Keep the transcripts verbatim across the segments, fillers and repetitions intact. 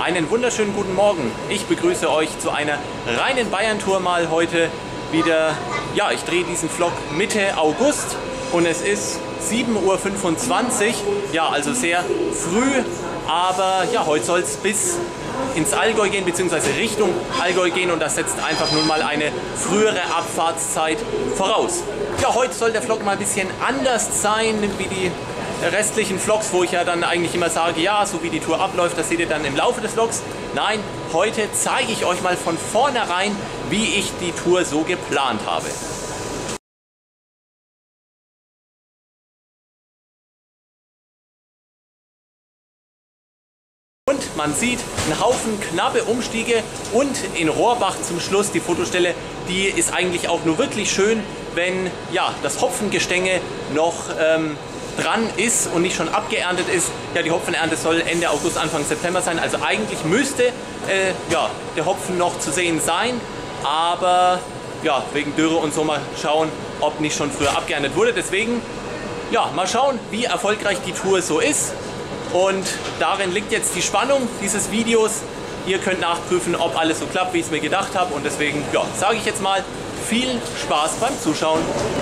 Einen wunderschönen guten Morgen. Ich begrüße euch zu einer reinen Bayern-Tour mal heute wieder. Ja, ich drehe diesen Vlog Mitte August und es ist sieben Uhr fünfundzwanzig. Ja, also sehr früh, aber ja, heute soll es bis ins Allgäu gehen, beziehungsweise Richtung Allgäu gehen und das setzt einfach nun mal eine frühere Abfahrtszeit voraus. Ja, heute soll der Vlog mal ein bisschen anders sein wie die restlichen Vlogs, wo ich ja dann eigentlich immer sage, ja, so wie die Tour abläuft, das seht ihr dann im Laufe des Vlogs. Nein, heute zeige ich euch mal von vornherein, wie ich die Tour so geplant habe. Und man sieht einen Haufen knappe Umstiege und in Rohrbach zum Schluss die Fotostelle, die ist eigentlich auch nur wirklich schön, wenn ja, das Hopfengestänge noch ähm, dran ist und nicht schon abgeerntet ist. Ja, die Hopfenernte soll Ende August, Anfang September sein. Also eigentlich müsste äh, ja, der Hopfen noch zu sehen sein, aber ja, wegen Dürre und so mal schauen, ob nicht schon früher abgeerntet wurde. Deswegen ja, mal schauen, wie erfolgreich die Tour so ist. Und darin liegt jetzt die Spannung dieses Videos. Ihr könnt nachprüfen, ob alles so klappt, wie ich es mir gedacht habe. Und deswegen ja, sage ich jetzt mal, viel Spaß beim Zuschauen.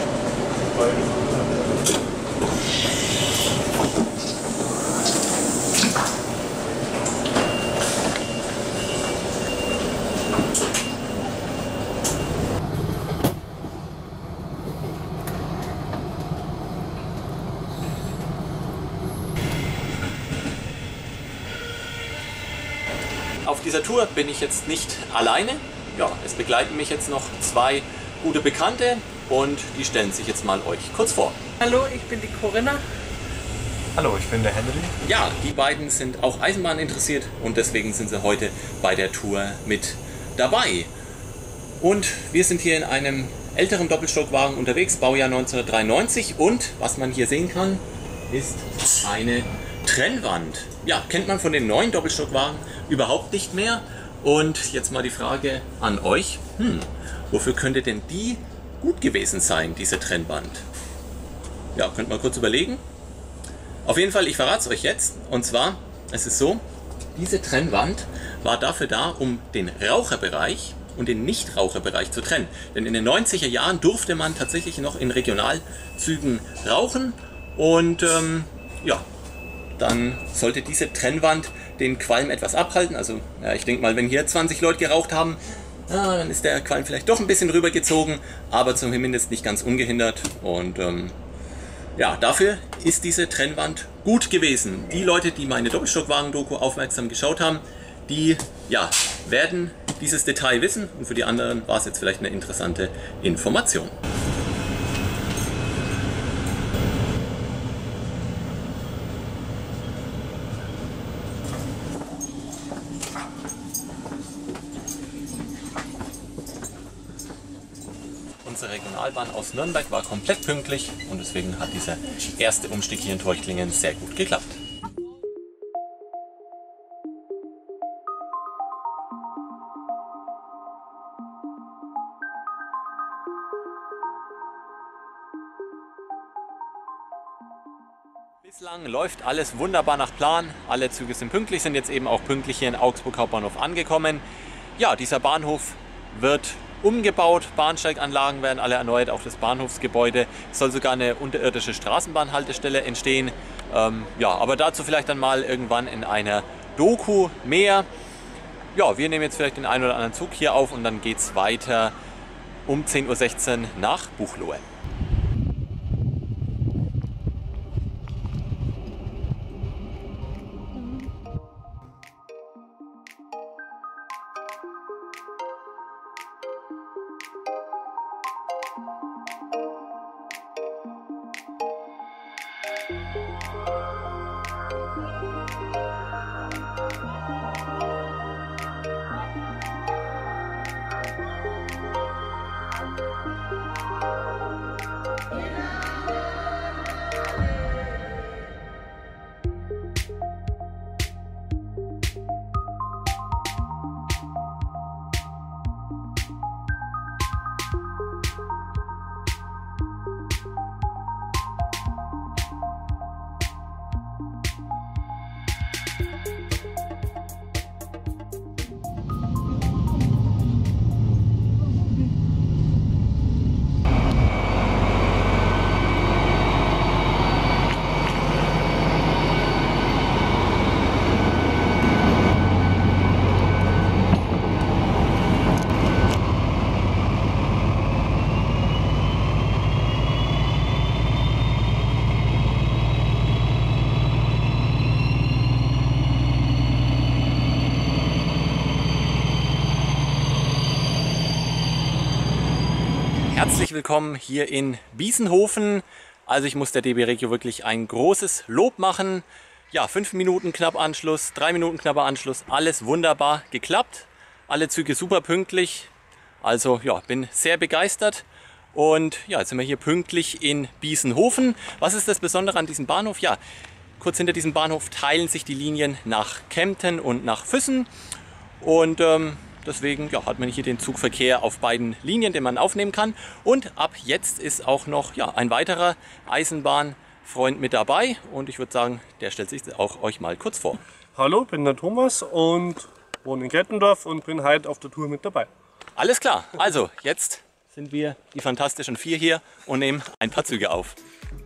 Auf dieser Tour bin ich jetzt nicht alleine. Ja, es begleiten mich jetzt noch zwei gute Bekannte und die stellen sich jetzt mal euch kurz vor. Hallo, ich bin die Corinna. Hallo, ich bin der Henry. Ja, die beiden sind auch Eisenbahn interessiert und deswegen sind sie heute bei der Tour mit dabei. Und wir sind hier in einem älteren Doppelstockwagen unterwegs, Baujahr neunzehnhundertdreiundneunzig, und was man hier sehen kann, ist eine Trennwand. Ja, kennt man von den neuen Doppelstockwagen überhaupt nicht mehr. Und jetzt mal die Frage an euch, hm, wofür könnte denn die gut gewesen sein, diese Trennwand? Ja, könnt mal kurz überlegen. Auf jeden Fall, ich verrate es euch jetzt. Und zwar, es ist so, diese Trennwand war dafür da, um den Raucherbereich und den Nichtraucherbereich zu trennen. Denn in den neunziger Jahren durfte man tatsächlich noch in Regionalzügen rauchen. Und ähm, ja, dann sollte diese Trennwand den Qualm etwas abhalten. Also ja, ich denke mal, wenn hier zwanzig Leute geraucht haben, ja, dann ist der Qualm vielleicht doch ein bisschen rübergezogen, aber zumindest nicht ganz ungehindert. Und ähm, ja, dafür ist diese Trennwand gut gewesen. Die Leute, die meine Doppelstockwagen-Doku aufmerksam geschaut haben, die ja, werden dieses Detail wissen, und für die anderen war es jetzt vielleicht eine interessante Information. Unsere Regionalbahn aus Nürnberg war komplett pünktlich und deswegen hat dieser erste Umstieg hier in Teuchtlingen sehr gut geklappt. Bislang läuft alles wunderbar nach Plan. Alle Züge sind pünktlich, sind jetzt eben auch pünktlich hier in Augsburg Hauptbahnhof angekommen. Ja, dieser Bahnhof wird umgebaut, Bahnsteiganlagen werden alle erneuert, auch das Bahnhofsgebäude. Es soll sogar eine unterirdische Straßenbahnhaltestelle entstehen. Ähm, ja, aber dazu vielleicht dann mal irgendwann in einer Doku mehr. Ja, wir nehmen jetzt vielleicht den einen oder anderen Zug hier auf und dann geht es weiter um zehn Uhr sechzehn nach Buchloe. Herzlich willkommen hier in Biesenhofen. Also ich muss der D B Regio wirklich ein großes Lob machen. Ja, fünf Minuten knapp Anschluss, drei Minuten knapper Anschluss, alles wunderbar geklappt. Alle Züge super pünktlich. Also ja, bin sehr begeistert. Und ja, jetzt sind wir hier pünktlich in Biesenhofen. Was ist das Besondere an diesem Bahnhof? Ja, kurz hinter diesem Bahnhof teilen sich die Linien nach Kempten und nach Füssen. Und ähm, deswegen ja, hat man hier den Zugverkehr auf beiden Linien, den man aufnehmen kann. Und ab jetzt ist auch noch ja, ein weiterer Eisenbahnfreund mit dabei. Und ich würde sagen, der stellt sich auch euch mal kurz vor. Hallo, bin der Thomas und wohne in Kettendorf und bin heute auf der Tour mit dabei. Alles klar, also jetzt sind wir die Fantastischen Vier hier und nehmen ein paar Züge auf.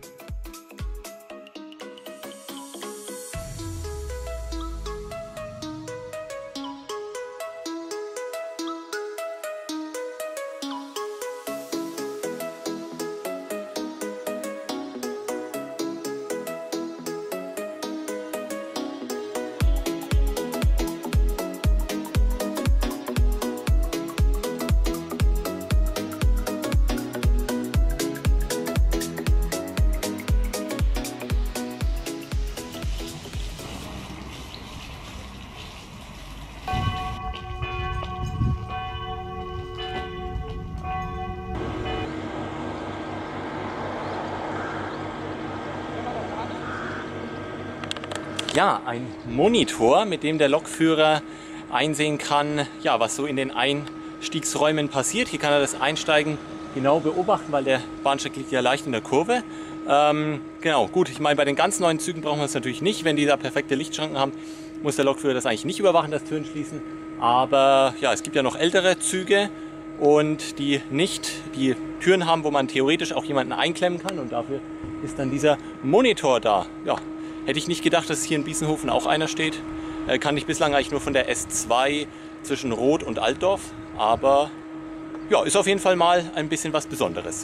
Ja, ein Monitor, mit dem der Lokführer einsehen kann, ja, was so in den Einstiegsräumen passiert. Hier kann er das Einsteigen genau beobachten, weil der Bahnsteig liegt ja leicht in der Kurve. Ähm, genau, gut, ich meine, bei den ganz neuen Zügen brauchen wir es natürlich nicht. Wenn die da perfekte Lichtschranken haben, muss der Lokführer das eigentlich nicht überwachen, das Türen schließen. Aber ja, es gibt ja noch ältere Züge und die nicht die Türen haben, wo man theoretisch auch jemanden einklemmen kann. Und dafür ist dann dieser Monitor da. Ja. Hätte ich nicht gedacht, dass hier in Biesenhofen auch einer steht. Äh, kann ich bislang eigentlich nur von der S zwei zwischen Roth und Altdorf. Aber ja, ist auf jeden Fall mal ein bisschen was Besonderes.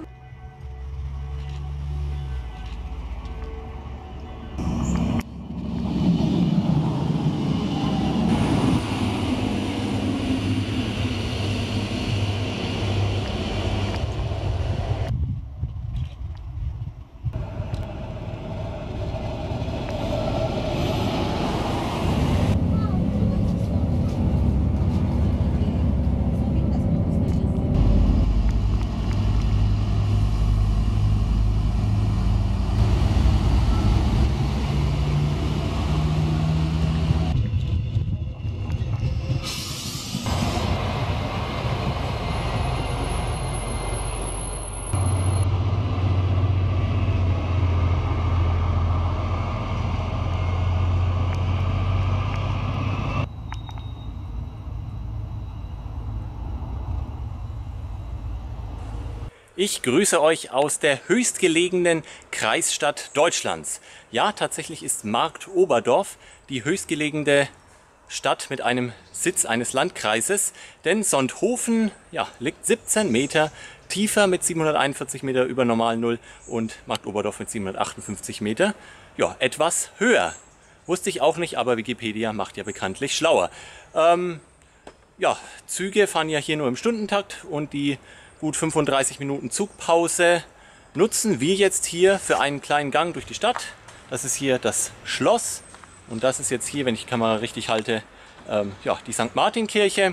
Ich grüße euch aus der höchstgelegenen Kreisstadt Deutschlands. Ja, tatsächlich ist Marktoberdorf die höchstgelegene Stadt mit einem Sitz eines Landkreises, denn Sonthofen ja, liegt siebzehn Meter tiefer mit siebenhunderteinundvierzig Meter über Normalnull und Marktoberdorf mit siebenhundertachtundfünfzig Meter ja, etwas höher. Wusste ich auch nicht, aber Wikipedia macht ja bekanntlich schlauer. Ähm, ja, Züge fahren ja hier nur im Stundentakt und die gut fünfunddreißig Minuten Zugpause nutzen wir jetzt hier für einen kleinen Gang durch die Stadt. Das ist hier das Schloss und das ist jetzt hier, wenn ich die Kamera richtig halte, ähm, ja, die Sankt Martin-Kirche.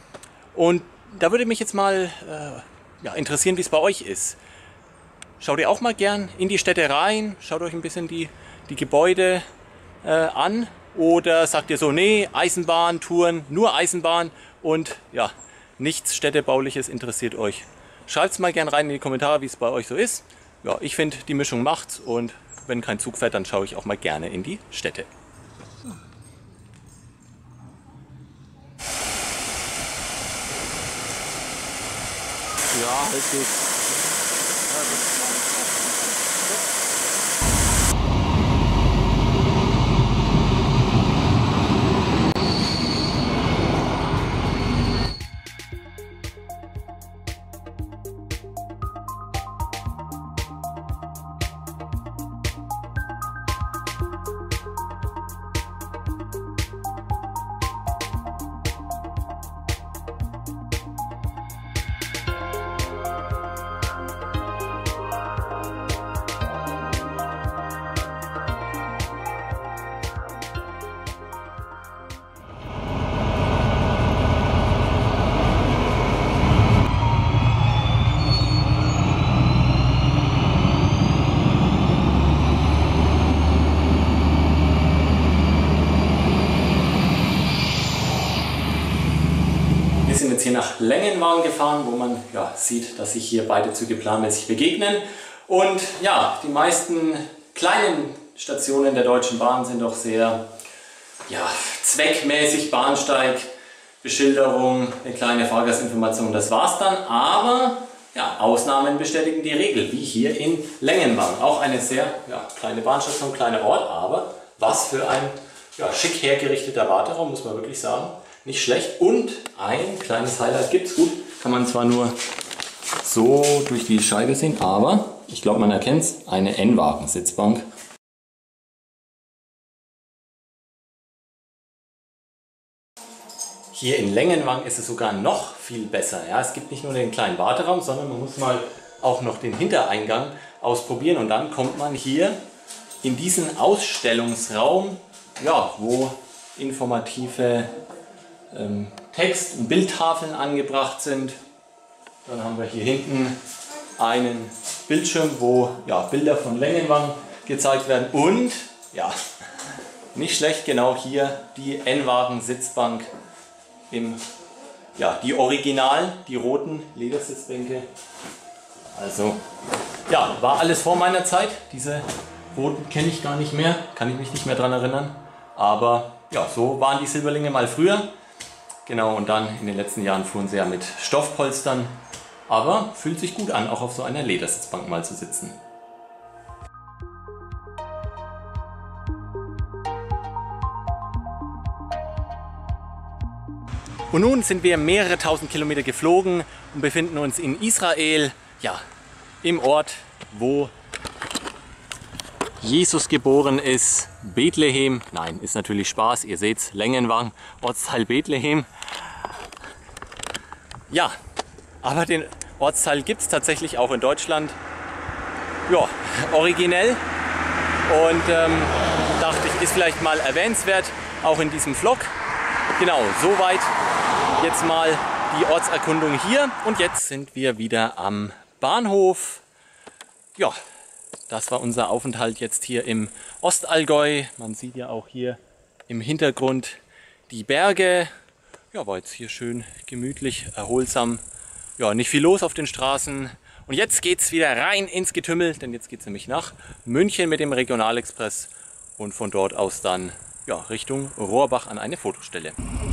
Und da würde mich jetzt mal äh, ja, interessieren, wie es bei euch ist. Schaut ihr auch mal gern in die Städte rein, schaut euch ein bisschen die, die Gebäude äh, an oder sagt ihr so, nee, Eisenbahn, Touren, nur Eisenbahn und ja, nichts Städtebauliches interessiert euch. Schreibt es mal gerne rein in die Kommentare, wie es bei euch so ist. Ja, ich finde, die Mischung macht's und wenn kein Zug fährt, dann schaue ich auch mal gerne in die Städte. Ja, halt geht's. hier nach Längenwagen gefahren, wo man ja, sieht, dass sich hier beide Züge planmäßig begegnen. Und ja, die meisten kleinen Stationen der Deutschen Bahn sind doch sehr ja, zweckmäßig. Bahnsteig, Beschilderung, eine kleine Fahrgastinformation, das war's dann. Aber ja, Ausnahmen bestätigen die Regel, wie hier in Längenwagen. Auch eine sehr ja, kleine Bahnstation, kleiner Ort, aber was für ein ja, schick hergerichteter Warteraum, muss man wirklich sagen. Nicht schlecht. Und ein kleines Highlight gibt es. Gut, kann man zwar nur so durch die Scheibe sehen, aber ich glaube, man erkennt es, eine N-Wagen-Sitzbank. Hier in Längenwagen ist es sogar noch viel besser. Ja, es gibt nicht nur den kleinen Warteraum, sondern man muss mal auch noch den Hintereingang ausprobieren. Und dann kommt man hier in diesen Ausstellungsraum, ja, wo informative ähm, Text- und Bildtafeln angebracht sind. Dann haben wir hier hinten einen Bildschirm, wo ja, Bilder von Längenwagen gezeigt werden. Und, ja, nicht schlecht, genau hier die N-Wagen-Sitzbank. Im, ja, die Original, die roten Ledersitzbänke. Also, ja, war alles vor meiner Zeit. Diese roten kenne ich gar nicht mehr, kann ich mich nicht mehr daran erinnern. Aber ja, so waren die Silberlinge mal früher. Genau, und dann in den letzten Jahren fuhren sie ja mit Stoffpolstern. Aber fühlt sich gut an, auch auf so einer Ledersitzbank mal zu sitzen. Und nun sind wir mehrere tausend Kilometer geflogen und befinden uns in Israel, ja, im Ort, wo Jesus geboren ist, Bethlehem. Nein, ist natürlich Spaß, ihr seht's, Längenwagen, Ortsteil Bethlehem. Ja, aber den Ortsteil gibt es tatsächlich auch in Deutschland. Ja, originell. Und ähm, dachte ich, ist vielleicht mal erwähnenswert, auch in diesem Vlog. Genau, soweit jetzt mal die Ortserkundung hier. Und jetzt sind wir wieder am Bahnhof. Ja, das war unser Aufenthalt jetzt hier im Ostallgäu. Man sieht ja auch hier im Hintergrund die Berge. Ja, war jetzt hier schön gemütlich, erholsam. Ja, nicht viel los auf den Straßen. Und jetzt geht es wieder rein ins Getümmel, denn jetzt geht es nämlich nach München mit dem Regionalexpress und von dort aus dann ja, Richtung Rohrbach an eine Fotostelle.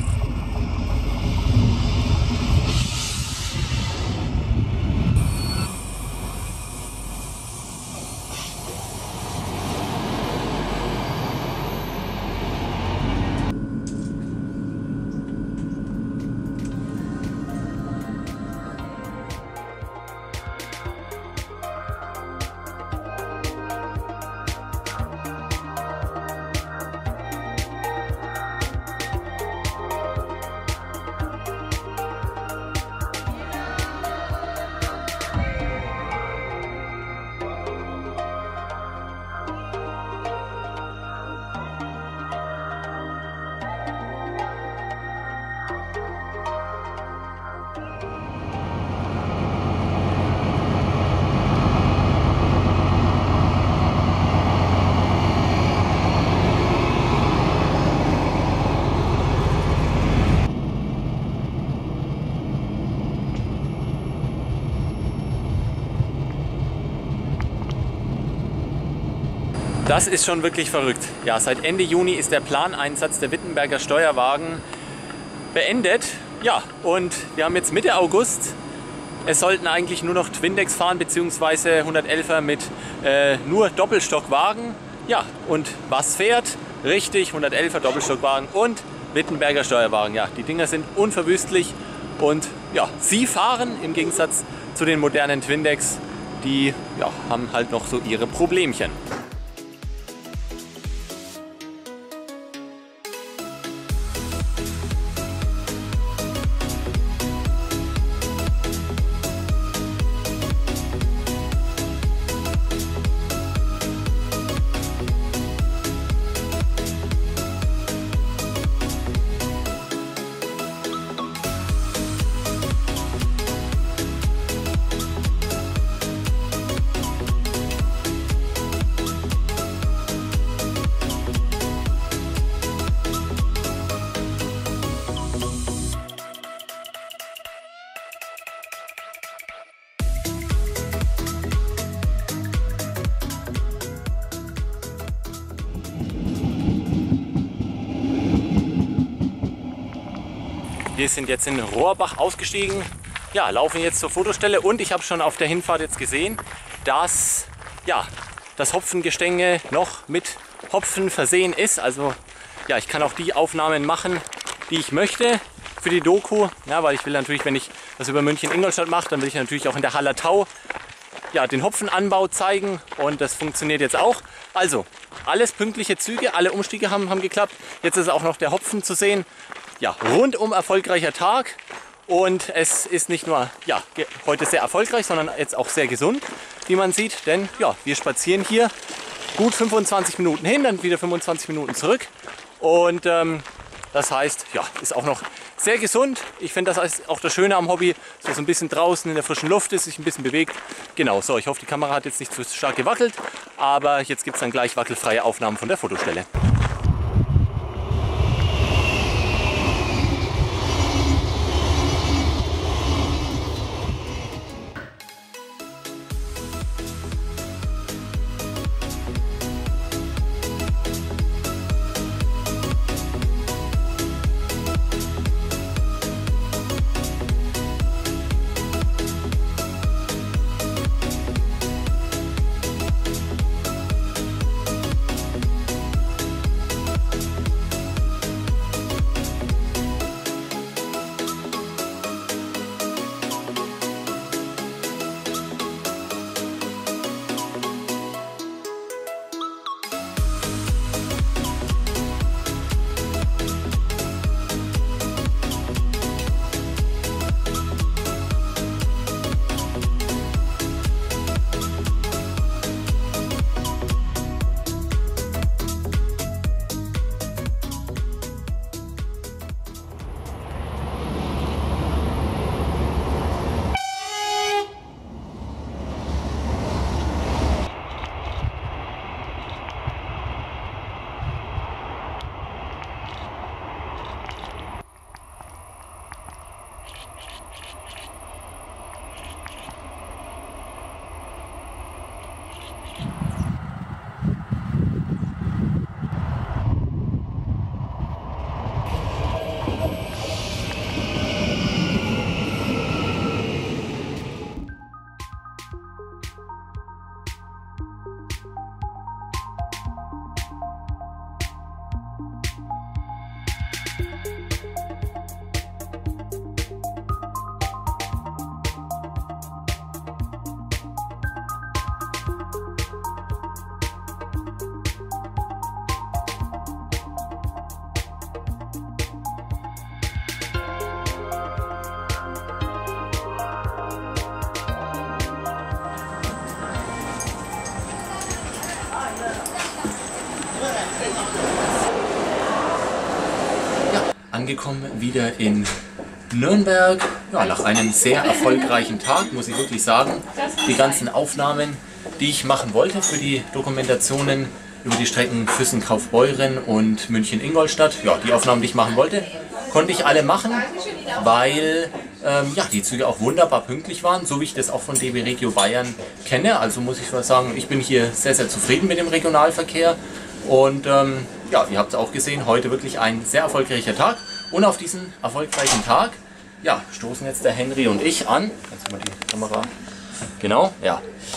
Das ist schon wirklich verrückt. Ja, seit Ende Juni ist der Planeinsatz der Wittenberger Steuerwagen beendet. Ja, und wir haben jetzt Mitte August. Es sollten eigentlich nur noch Twindex fahren, beziehungsweise hundertelfer mit äh, nur Doppelstockwagen. Ja, und was fährt? Richtig, hundertelfer Doppelstockwagen und Wittenberger Steuerwagen. Ja, die Dinger sind unverwüstlich und ja, sie fahren im Gegensatz zu den modernen Twindex. Die ja, haben halt noch so ihre Problemchen. Wir sind jetzt in Rohrbach ausgestiegen, ja, laufen jetzt zur Fotostelle und ich habe schon auf der Hinfahrt jetzt gesehen, dass ja, das Hopfengestänge noch mit Hopfen versehen ist. Also ja, ich kann auch die Aufnahmen machen, die ich möchte für die Doku. Ja, weil ich will natürlich, wenn ich das über München-Ingolstadt mache, dann will ich natürlich auch in der Hallertau ja, den Hopfenanbau zeigen und das funktioniert jetzt auch. Also alles pünktliche Züge, alle Umstiege haben, haben geklappt. Jetzt ist auch noch der Hopfen zu sehen. Ja, rundum erfolgreicher Tag und es ist nicht nur ja, heute sehr erfolgreich, sondern jetzt auch sehr gesund, wie man sieht. Denn ja, wir spazieren hier gut fünfundzwanzig Minuten hin, dann wieder fünfundzwanzig Minuten zurück und ähm, das heißt, ja, ist auch noch sehr gesund. Ich finde, das ist auch das Schöne am Hobby, so ein bisschen draußen in der frischen Luft ist, sich ein bisschen bewegt. Genau, so, ich hoffe, die Kamera hat jetzt nicht zu stark gewackelt, aber jetzt gibt es dann gleich wackelfreie Aufnahmen von der Fotostelle. Angekommen wieder in Nürnberg, ja, nach einem sehr erfolgreichen Tag, muss ich wirklich sagen. Die ganzen Aufnahmen, die ich machen wollte für die Dokumentationen über die Strecken Füssen-Kaufbeuren und München-Ingolstadt, ja, die Aufnahmen, die ich machen wollte, konnte ich alle machen, weil ähm, ja, die Züge auch wunderbar pünktlich waren, so wie ich das auch von D B Regio Bayern kenne. Also muss ich mal sagen, ich bin hier sehr, sehr zufrieden mit dem Regionalverkehr. Und ähm, ja, ihr habt es auch gesehen, heute wirklich ein sehr erfolgreicher Tag. Und auf diesen erfolgreichen Tag, ja, stoßen jetzt der Henry und ich an. Kannst du mal die Kamera? Genau, ja.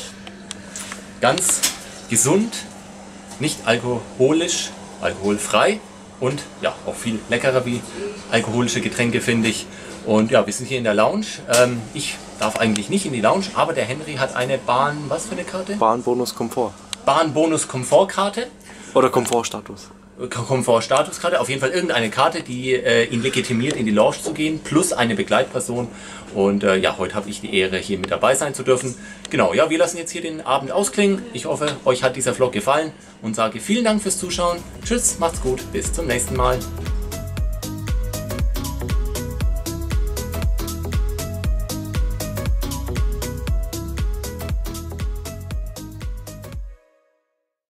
Ganz gesund, nicht alkoholisch, alkoholfrei und ja, auch viel leckerer wie alkoholische Getränke, finde ich. Und ja, wir sind hier in der Lounge. Ähm, ich darf eigentlich nicht in die Lounge, aber der Henry hat eine Bahn, was für eine Karte? Bahnbonus Komfort. Bahnbonus Komfortkarte. Oder Komfortstatus. Komfortstatuskarte, auf jeden Fall irgendeine Karte, die äh, ihn legitimiert, in die Lounge zu gehen, plus eine Begleitperson. Und äh, ja, heute habe ich die Ehre, hier mit dabei sein zu dürfen. Genau, ja, wir lassen jetzt hier den Abend ausklingen. Ich hoffe, euch hat dieser Vlog gefallen und sage vielen Dank fürs Zuschauen. Tschüss, macht's gut, bis zum nächsten Mal.